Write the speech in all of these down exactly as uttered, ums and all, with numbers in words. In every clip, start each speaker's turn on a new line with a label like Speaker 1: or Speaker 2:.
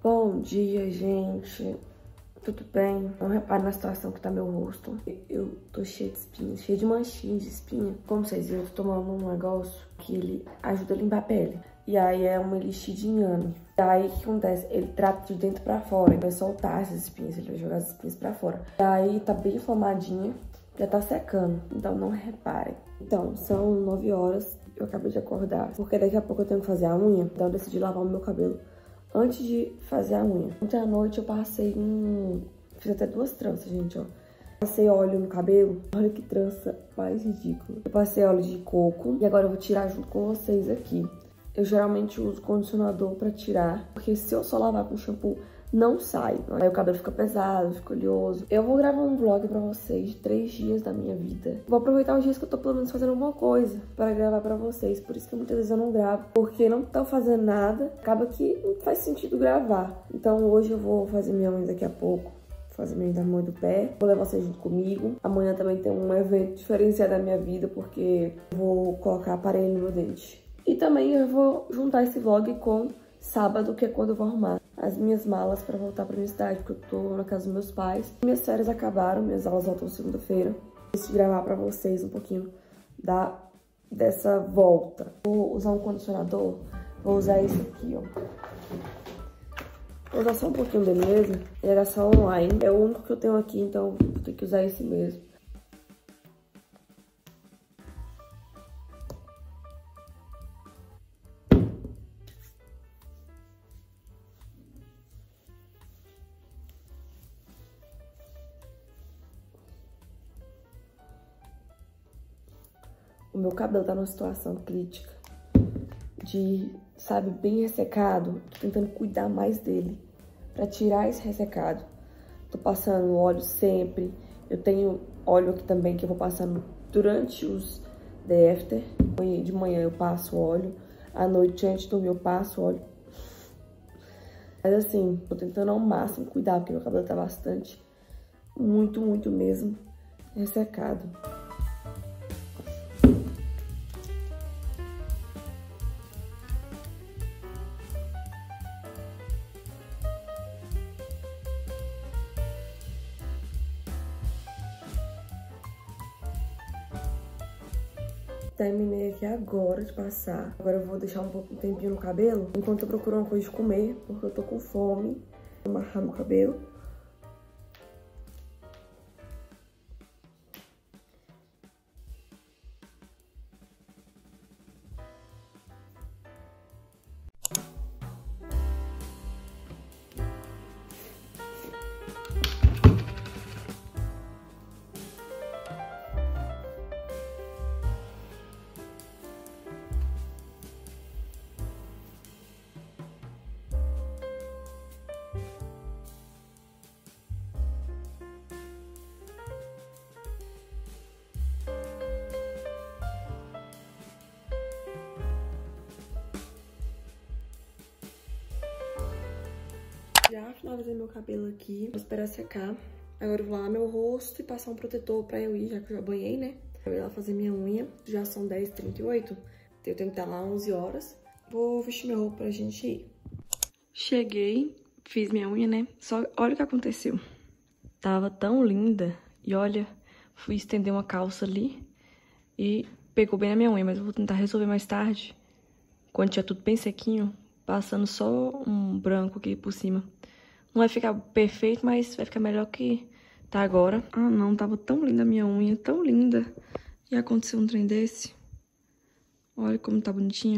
Speaker 1: Bom dia, gente. Tudo bem? Não repare na situação que tá meu rosto. Eu tô cheia de espinhas, cheia de manchinhas de espinha. Como vocês viram, eu tô tomando um negócio que ele ajuda a limpar a pele. E aí é uma elixir de inhame. E aí o que acontece? Ele trata de dentro pra fora. Ele vai soltar essas espinhas, ele vai jogar as espinhas pra fora. E aí tá bem inflamadinha, já tá secando. Então não reparem. Então, são nove horas. Eu acabei de acordar, porque daqui a pouco eu tenho que fazer a unha. Então eu decidi lavar o meu cabelo antes de fazer a unha. Ontem à noite eu passei um... Fiz até duas tranças, gente, ó. Passei óleo no cabelo. Olha que trança mais ridícula. Eu passei óleo de coco. E agora eu vou tirar junto com vocês aqui. Eu geralmente uso condicionador pra tirar, porque se eu só lavar com shampoo, não sai. Aí o cabelo fica pesado, fica oleoso. Eu vou gravar um vlog pra vocês de três dias da minha vida. Vou aproveitar os dias que eu tô pelo menos fazendo alguma coisa pra gravar pra vocês. Por isso que muitas vezes eu não gravo, porque não tô fazendo nada. Acaba que não faz sentido gravar. Então hoje eu vou fazer minha unha daqui a pouco. Fazer minha unha da mão e do pé. Vou levar vocês junto comigo. Amanhã também tem um evento diferenciado da minha vida, porque eu vou colocar aparelho no meu dente. E também eu vou juntar esse vlog com sábado, que é quando eu vou arrumar as minhas malas pra voltar pra minha cidade, porque eu tô na casa dos meus pais. Minhas férias acabaram, minhas aulas voltam segunda-feira. Decidi gravar pra vocês um pouquinho da, dessa volta. Vou usar um condicionador, vou usar esse aqui, ó. Vou usar só um pouquinho dele mesmo. Ele era só online, é o único que eu tenho aqui, então vou ter que usar esse mesmo. O meu cabelo tá numa situação crítica, de, sabe, bem ressecado. Tô tentando cuidar mais dele, pra tirar esse ressecado. Tô passando óleo sempre. Eu tenho óleo aqui também que eu vou passando durante os day after. De manhã eu passo óleo, à noite antes de dormir eu passo óleo. Mas assim, tô tentando ao máximo cuidar, porque meu cabelo tá bastante, muito, muito mesmo, ressecado. Terminei aqui agora de passar. Agora eu vou deixar um pouco um tempinho no cabelo, enquanto eu procuro uma coisa de comer, porque eu tô com fome. Vou amarrar meu cabelo. Já finalizei meu cabelo aqui, vou esperar secar. Agora eu vou lavar meu rosto e passar um protetor pra eu ir, já que eu já banhei, né? Eu vou ir lá fazer minha unha. Já são dez e trinta e oito, eu tenho que estar lá onze horas. Vou vestir minha roupa pra gente ir. Cheguei, fiz minha unha, né? Só olha o que aconteceu. Tava tão linda. E olha, fui estender uma calça ali e pegou bem na minha unha, mas eu vou tentar resolver mais tarde. Quando tiver tudo bem sequinho, passando só um branco aqui por cima. Não vai ficar perfeito, mas vai ficar melhor que tá agora. Ah, não, tava tão linda a minha unha, tão linda. E aconteceu um trem desse. Olha como tá bonitinha.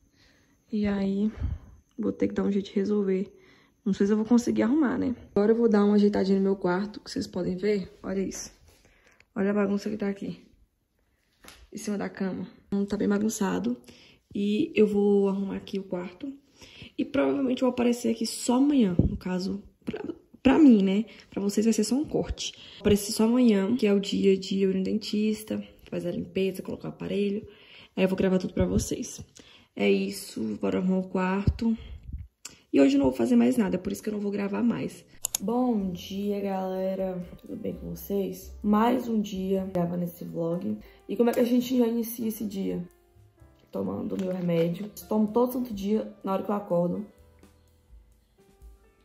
Speaker 1: E aí, vou ter que dar um jeito de resolver. Não sei se eu vou conseguir arrumar, né? Agora eu vou dar uma ajeitadinha no meu quarto, que vocês podem ver. Olha isso. Olha a bagunça que tá aqui. Em cima da cama. Tá bem bagunçado. E eu vou arrumar aqui o quarto. E provavelmente eu vou aparecer aqui só amanhã, no caso, pra, pra mim, né? Pra vocês vai ser só um corte. Vou aparecer só amanhã, que é o dia de eu ir no dentista, fazer a limpeza, colocar o aparelho. Aí eu vou gravar tudo pra vocês. É isso, bora arrumar o quarto. E hoje eu não vou fazer mais nada, por isso que eu não vou gravar mais. Bom dia, galera. Tudo bem com vocês? Mais um dia gravando esse vlog. E como é que a gente já inicia esse dia? Tomando meu remédio. Tomo todo santo dia, na hora que eu acordo.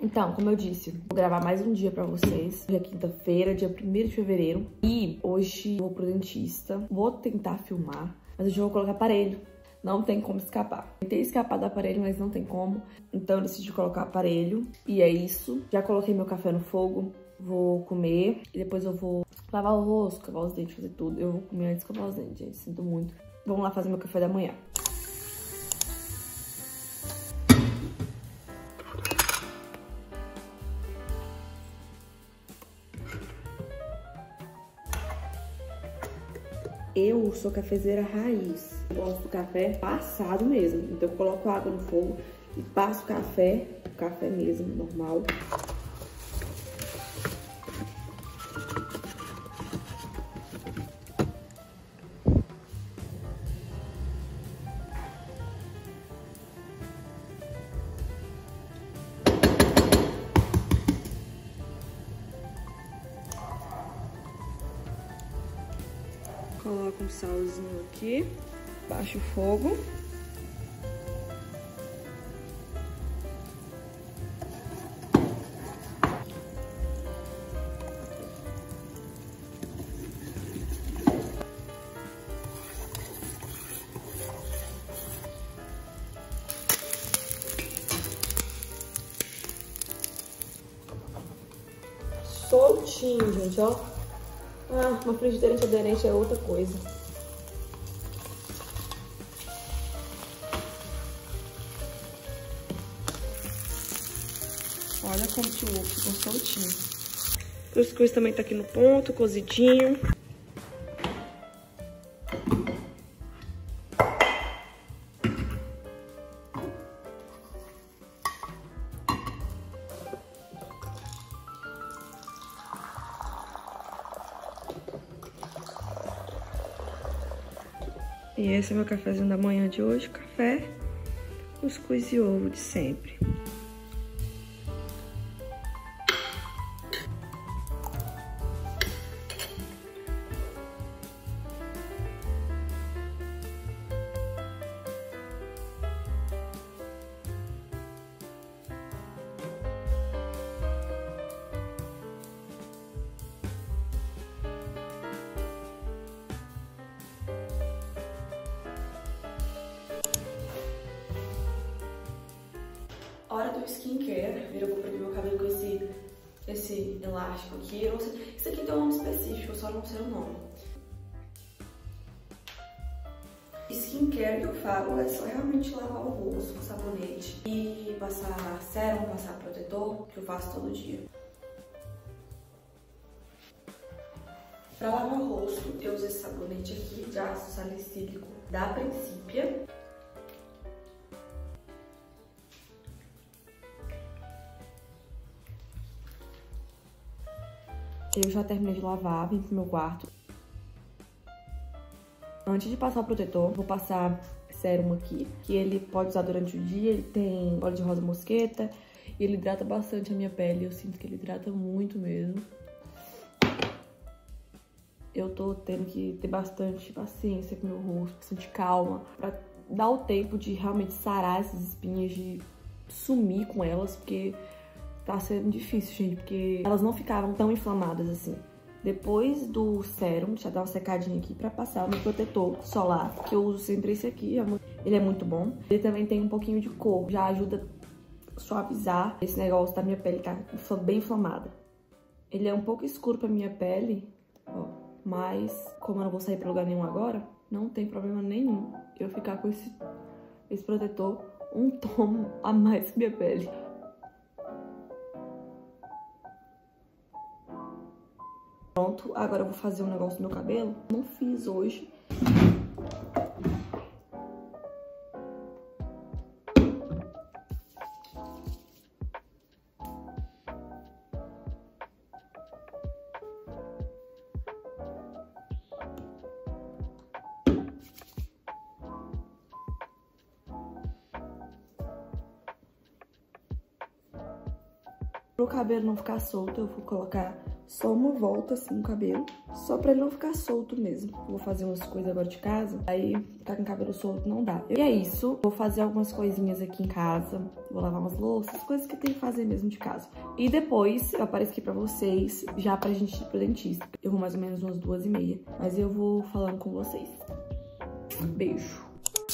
Speaker 1: Então, como eu disse, vou gravar mais um dia pra vocês. Hoje é quinta-feira, dia primeiro de fevereiro. E hoje eu vou pro dentista. Vou tentar filmar, mas hoje eu vou colocar aparelho. Não tem como escapar. Tentei escapar do aparelho, mas não tem como. Então eu decidi colocar aparelho. E é isso. Já coloquei meu café no fogo. Vou comer. E depois eu vou lavar o rosto, escovar os dentes, fazer tudo. Eu vou comer antes de escovar os dentes, gente. Sinto muito. Vamos lá fazer meu café da manhã. Eu sou cafezeira raiz. Eu gosto do café passado mesmo. Então eu coloco água no fogo e passo o café, o café mesmo, normal. Coloco um salzinho aqui, baixo o fogo. Soltinho, gente, ó. Ah, uma frigideira antiaderente é outra coisa. Olha como que o ovo ficou soltinho. O cuscuz também tá aqui no ponto, cozidinho. E esse é meu cafezinho da manhã de hoje, café, cuscuz e ovo de sempre. Hora do skincare. Eu vou prender meu cabelo com esse, esse elástico aqui. Eu não sei. Isso aqui tem um nome específico, eu só não sei o nome. Skincare que eu falo é só realmente lavar o rosto com sabonete e passar sérum, passar protetor, que eu faço todo dia. Pra lavar o rosto, eu uso esse sabonete aqui de ácido salicílico da Principia. Eu já terminei de lavar, vim pro meu quarto. Antes de passar o protetor, vou passar sérum aqui, que ele pode usar durante o dia. Ele tem óleo de rosa mosqueta e ele hidrata bastante a minha pele. Eu sinto que ele hidrata muito mesmo. Eu tô tendo que ter bastante paciência com o meu rosto, bastante calma, pra dar o tempo de realmente sarar essas espinhas, de sumir com elas, porque tá sendo difícil, gente, porque elas não ficavam tão inflamadas assim. Depois do sérum, deixa eu dar uma secadinha aqui pra passar o meu protetor solar, que eu uso sempre esse aqui, ele é muito bom. Ele também tem um pouquinho de cor, já ajuda a suavizar esse negócio da minha pele que tá bem inflamada. Ele é um pouco escuro pra minha pele, ó, mas como eu não vou sair pra lugar nenhum agora, não tem problema nenhum eu ficar com esse, esse protetor um tom a mais que minha pele. Pronto, agora eu vou fazer um negócio no meu cabelo. Não fiz hoje. Para o cabelo não ficar solto, eu vou colocar só uma volta assim no cabelo, só pra ele não ficar solto mesmo. Vou fazer umas coisas agora de casa, aí tá com o cabelo solto não dá. E é isso, vou fazer algumas coisinhas aqui em casa, vou lavar umas louças, coisas que tem que fazer mesmo de casa. E depois eu apareço aqui pra vocês, já pra gente ir pro dentista. Eu vou mais ou menos umas duas e meia, mas eu vou falando com vocês. Beijo.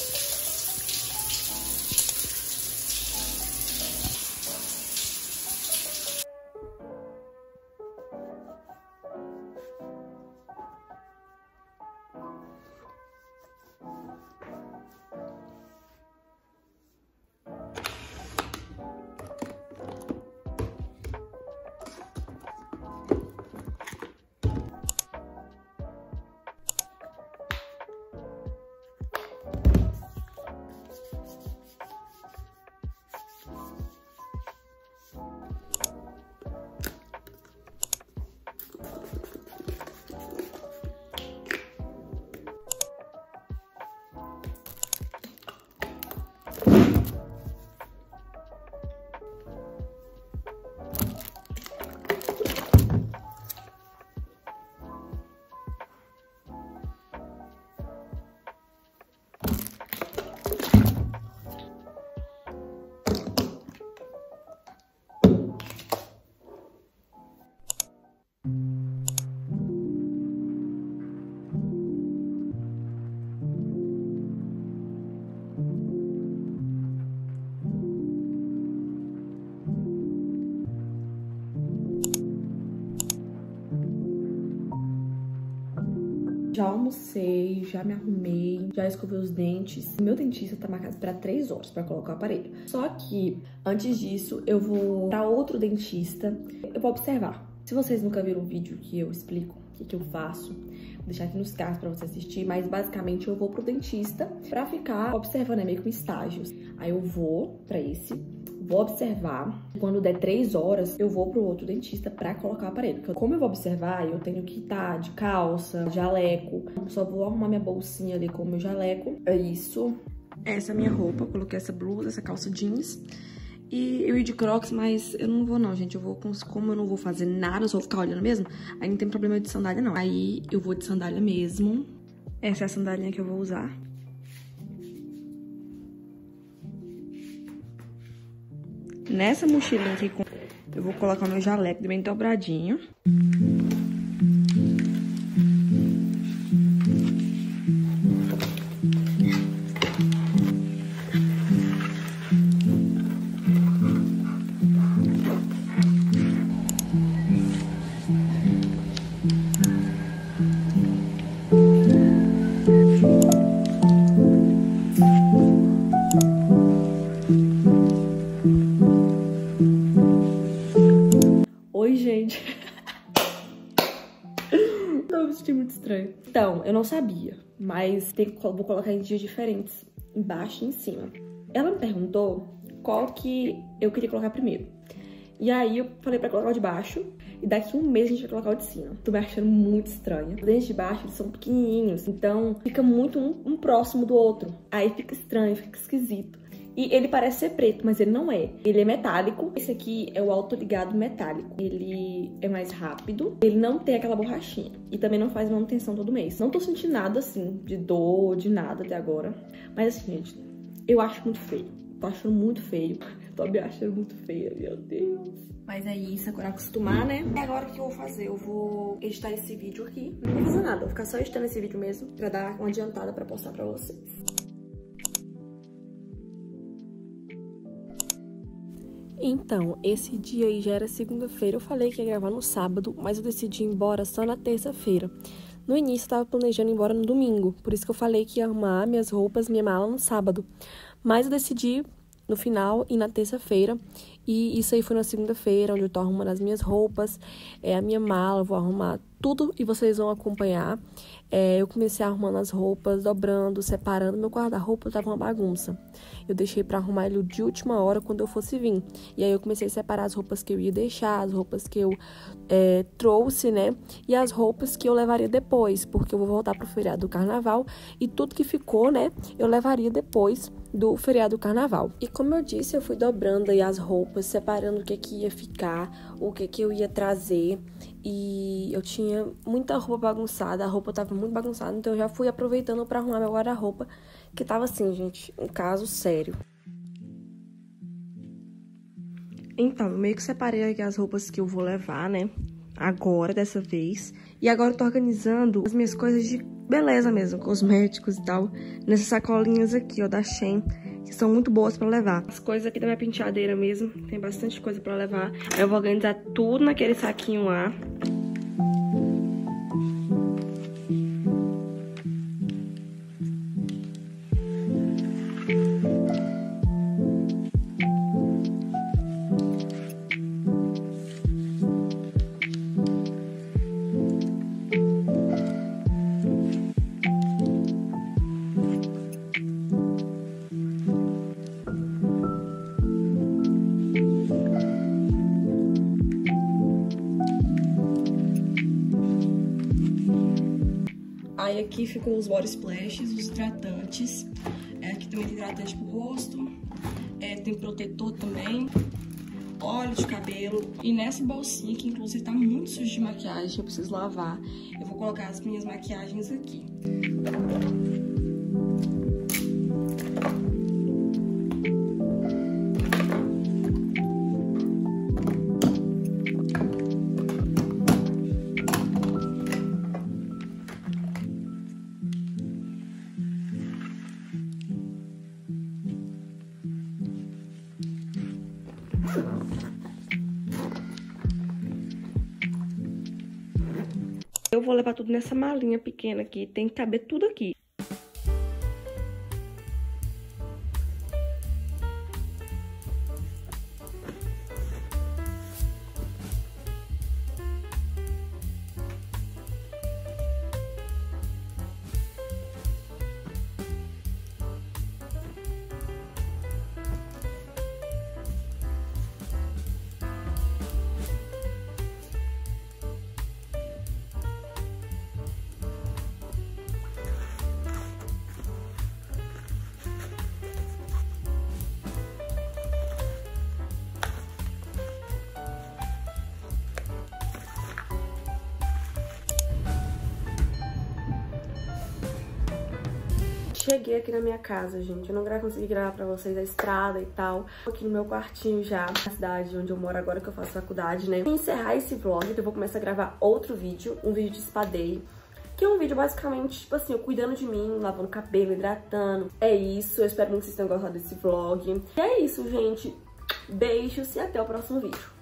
Speaker 1: Já almocei, já me arrumei, já escovei os dentes. Meu dentista tá marcado pra três horas pra colocar o aparelho. Só que, antes disso, eu vou pra outro dentista. Eu vou observar. Se vocês nunca viram o vídeo que eu explico o que, que eu faço, vou deixar aqui nos cards pra você assistir. Mas, basicamente, eu vou pro dentista pra ficar observando, é meio que estágios. Aí eu vou pra esse... Vou observar, quando der três horas, eu vou pro outro dentista pra colocar o aparelho. Porque como eu vou observar, eu tenho que estar de calça, jaleco. Só vou arrumar minha bolsinha ali com o meu jaleco. É isso. Essa é a minha roupa. Coloquei essa blusa, essa calça jeans. E eu ia de crocs, mas eu não vou não, gente. Eu vou, como eu não vou fazer nada, eu só vou ficar olhando mesmo, aí não tem problema de sandália, não. Aí eu vou de sandália mesmo. Essa é a sandália que eu vou usar. Nessa mochilinha aqui, eu vou colocar o meu jaleco bem dobradinho. Oi, gente. Tô me sentindo muito estranho. Então, eu não sabia, mas tem, vou colocar em dias diferentes, embaixo e em cima. Ela me perguntou qual que eu queria colocar primeiro. E aí eu falei pra colocar o de baixo, e daqui a um mês a gente vai colocar o de cima. Tô me achando muito estranha. Os dentes de baixo, eles são pequenininhos, então fica muito um, um próximo do outro. Aí fica estranho, fica esquisito. E ele parece ser preto, mas ele não é. Ele é metálico. Esse aqui é o autoligado metálico. Ele é mais rápido. Ele não tem aquela borrachinha. E também não faz manutenção todo mês. Não tô sentindo nada, assim, de dor, de nada até agora. Mas assim, gente, eu acho muito feio. Tô achando muito feio. Tô me achando muito feia, meu Deus. Mas é isso, agora acostumar, né? E agora o que eu vou fazer? Eu vou editar esse vídeo aqui. Não vou fazer nada, vou ficar só editando esse vídeo mesmo. Pra dar uma adiantada pra postar pra vocês. Então, esse dia aí já era segunda-feira, eu falei que ia gravar no sábado, mas eu decidi ir embora só na terça-feira. No início eu tava planejando ir embora no domingo, por isso que eu falei que ia arrumar minhas roupas, minha mala no sábado. Mas eu decidi, no final, ir na terça-feira, e isso aí foi na segunda-feira, onde eu tô arrumando as minhas roupas, é, a minha mala, eu vou arrumar tudo e vocês vão acompanhar. É, eu comecei arrumando as roupas, dobrando, separando. Meu guarda-roupa tava uma bagunça. Eu deixei pra arrumar ele de última hora quando eu fosse vir. E aí eu comecei a separar as roupas que eu ia deixar, as roupas que eu é, trouxe, né? E as roupas que eu levaria depois, porque eu vou voltar pro feriado do carnaval. E tudo que ficou, né, eu levaria depois do feriado do carnaval. E como eu disse, eu fui dobrando aí as roupas roupas, separando o que que ia ficar, o que que eu ia trazer. E eu tinha muita roupa bagunçada, a roupa tava muito bagunçada, então eu já fui aproveitando pra arrumar meu guarda-roupa, que tava assim, gente, um caso sério. Então, eu meio que separei aqui as roupas que eu vou levar, né? Agora, dessa vez. E agora eu tô organizando as minhas coisas de beleza mesmo, cosméticos e tal, nessas sacolinhas aqui, ó, da Shein, que são muito boas pra levar. As coisas aqui da minha penteadeira mesmo, tem bastante coisa pra levar. Aí eu vou organizar tudo naquele saquinho lá. Aí aqui ficam os body splashes, os hidratantes. É, aqui também tem hidratante pro rosto. É, tem protetor também. Óleo de cabelo. E nessa bolsinha, que inclusive tá muito suja de maquiagem, eu preciso lavar. Eu vou colocar as minhas maquiagens aqui. Eu vou levar tudo nessa malinha pequena aqui, tem que caber tudo aqui. Cheguei aqui na minha casa, gente. Eu não consegui gravar pra vocês a estrada e tal. Tô aqui no meu quartinho já, na cidade onde eu moro agora, que eu faço faculdade, né? Pra encerrar esse vlog, eu vou começar a gravar outro vídeo, um vídeo de spaday, que é um vídeo basicamente, tipo assim, eu cuidando de mim, lavando cabelo, hidratando. É isso, eu espero muito que vocês tenham gostado desse vlog. E é isso, gente. Beijos e até o próximo vídeo.